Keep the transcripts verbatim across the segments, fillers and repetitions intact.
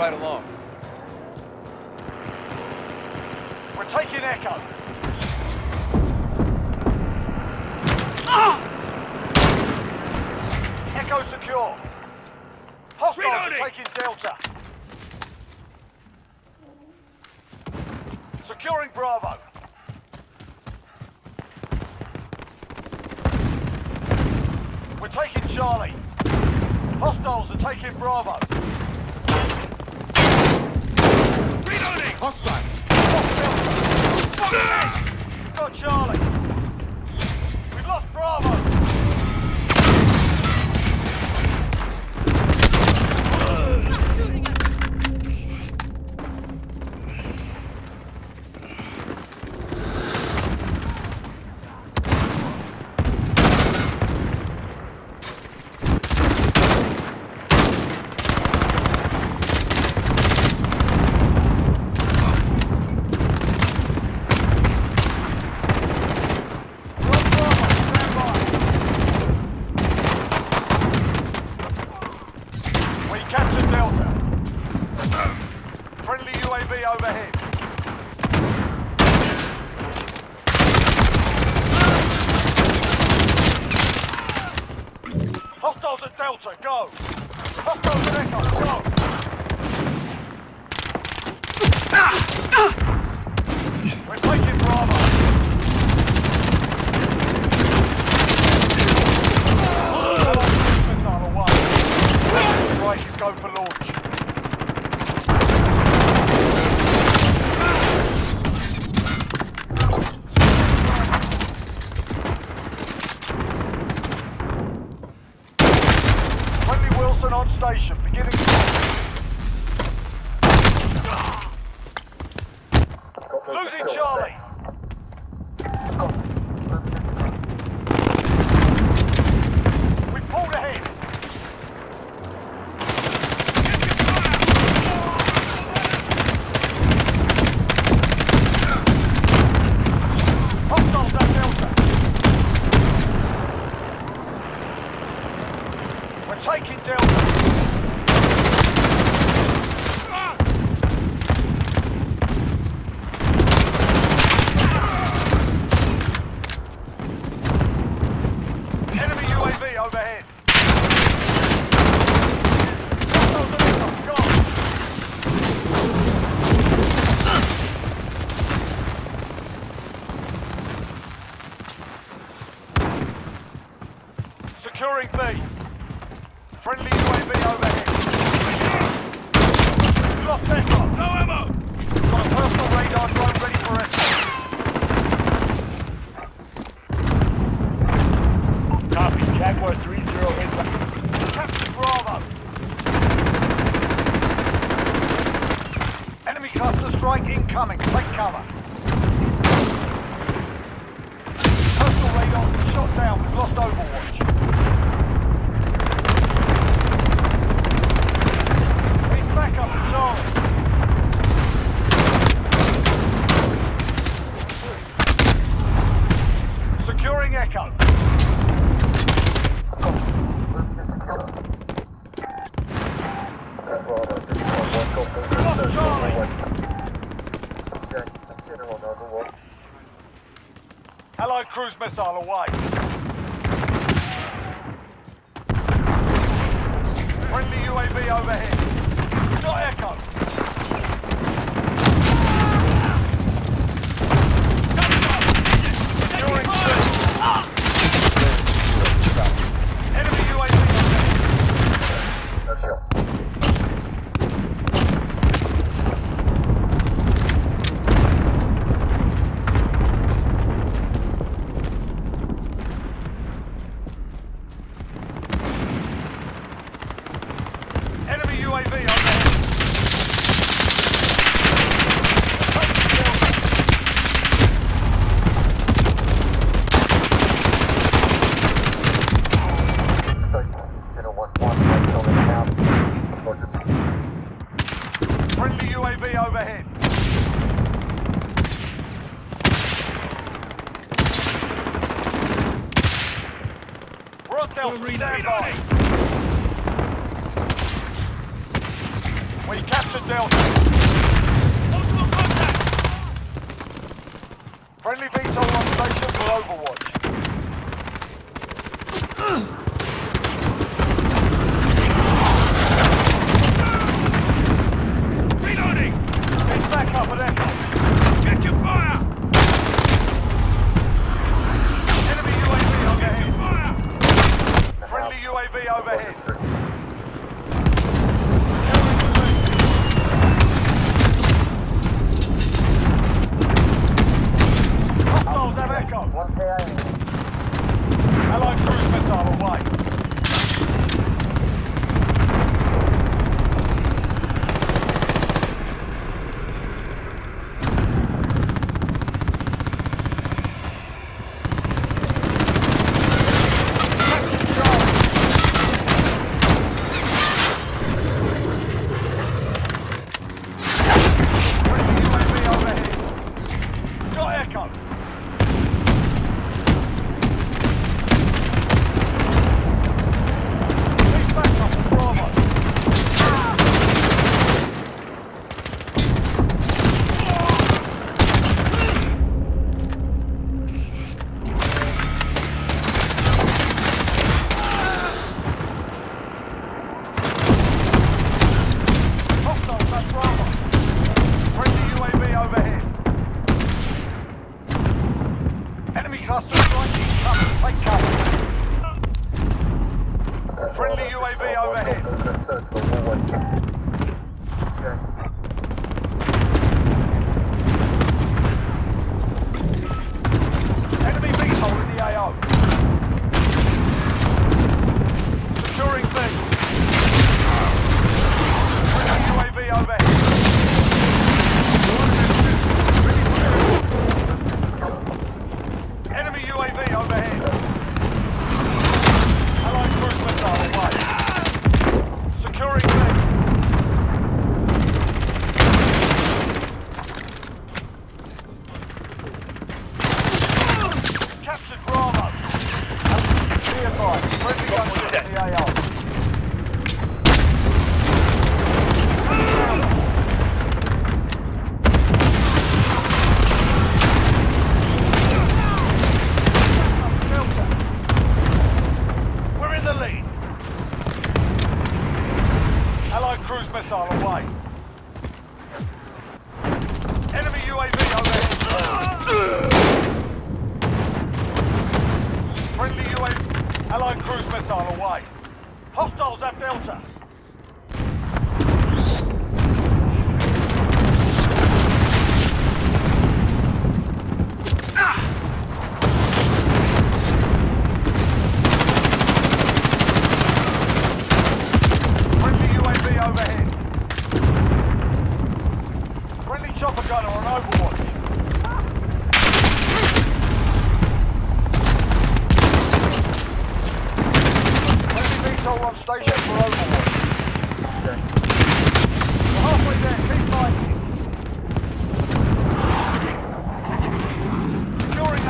right along. We're taking Echo. Ah! Echo secure. Hostiles are Reloading. taking Delta. Securing Bravo. We're taking Charlie. Hostiles are taking Bravo. Reloading! Hostile! We've got Charlie. We've lost Bravo. Captain Delta. Friendly U A V overhead. Hostiles at Delta, go! Hostiles at Echo, go! We're taking Bravo. Missile away. Right, go for launch. Friendly Wilson on station, beginning. Losing Charlie. We pulled ahead. Hostiles at Delta. We're taking Delta. Enemy U A V overhead. Hostiles at Echo, go. Securing B. Friendly U A V overhead. We've lost Echo. No ammo! Got a personal radar drone ready for escort. Copy. Jaguar three zero inbound. Captain Bravo. Enemy cluster strike incoming. Take cover. Personal radar shot down. We've lost Overwatch. Need backup for Charlie. Securing Echo. Lost Charlie. Allied cruise missile away. Friendly U A V overhead. Got Echo. Securing two. Enemy U A V overhead. Enemy U A V overhead. Friendly U A V overhead. We're on Delta, stand by. We captured Friendly V TOL on station for Overwatch. Reloading! It's back up at Echo. Get your fire! Enemy U A V Get your overhead. fire! Friendly U A V overhead. Hostiles have Echo. Allied cruise missile away. Enemy cluster strike incoming. Take cover. Friendly U A V overhead. Enemy V TOL in the A O. Securing B. Friendly U A V overhead. Enemy U A V overhead. Allied cruise missile away. Securing B. Captured Bravo. Be advised, friendly gunship in the A O. Allied cruise missile away. Enemy U A V overhead. Friendly U A V. Allied cruise missile away. Hostiles at Delta. Chopper gunner on Overwatch. Friendly V TOL on station for Overwatch. We're halfway there, keep fighting. Securing A.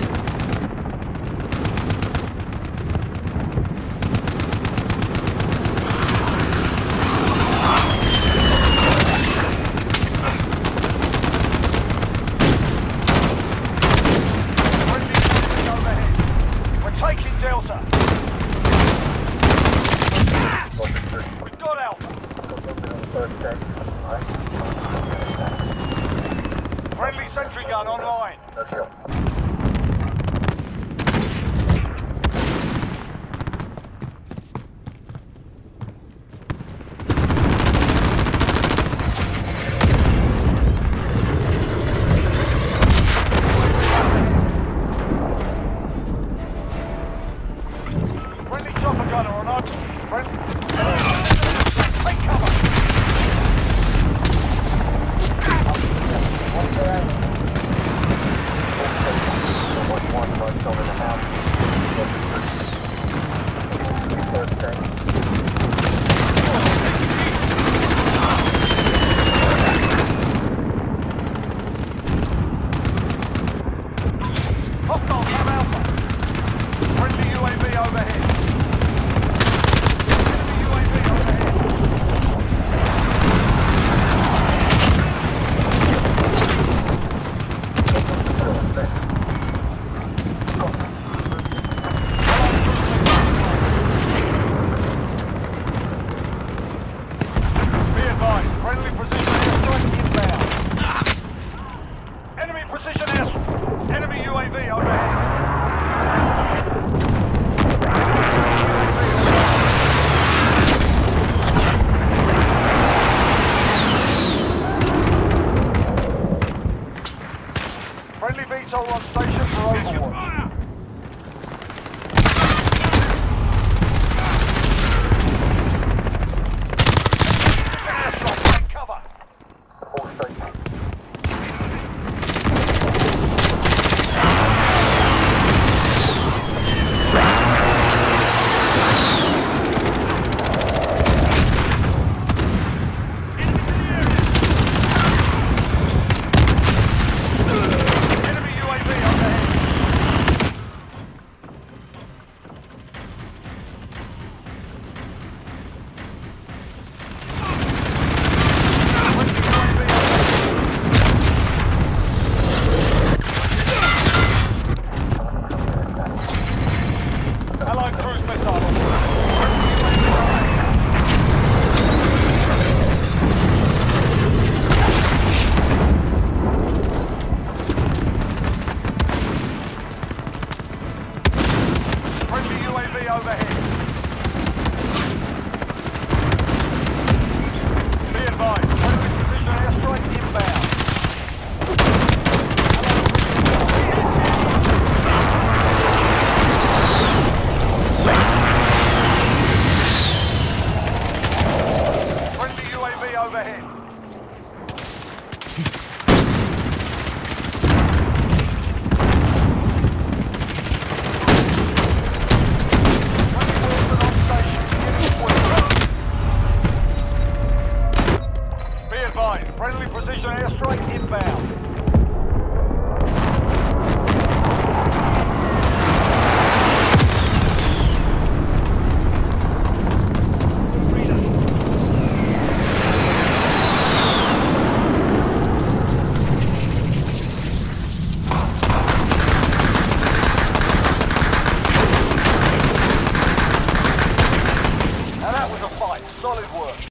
Taking Delta. We've got Alpha. Precision airstrike inbound. Now that was a fight. Solid work.